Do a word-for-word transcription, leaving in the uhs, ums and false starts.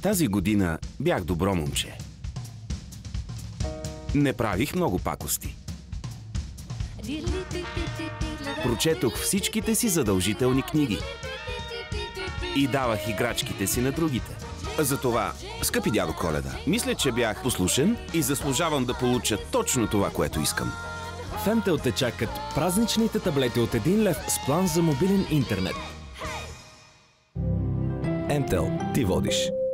Тази година бях добро момче. Не правих много пакости. Прочетох всичките си задължителни книги и давах играчките си на другите. Затова, скъпи дядо Коледа, мисля, че бях послушен и заслужавам да получа точно това, което искам. В Ем Те Ел те чакат празничните таблети от един лев с план за мобилен интернет. Ем Те Ел, ти водиш.